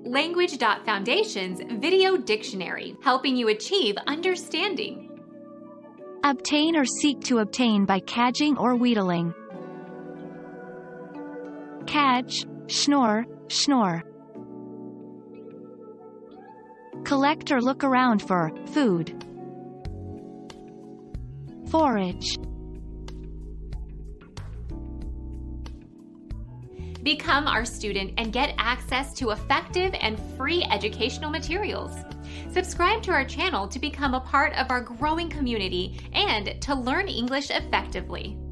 Language.Foundation's Video Dictionary, helping you achieve understanding. Obtain or seek to obtain by cadging or wheedling. Cadge, schnorr, schnorr. Collect or look around for food. Forage. Become our student and get access to effective and free educational materials. Subscribe to our channel to become a part of our growing community and to learn English effectively.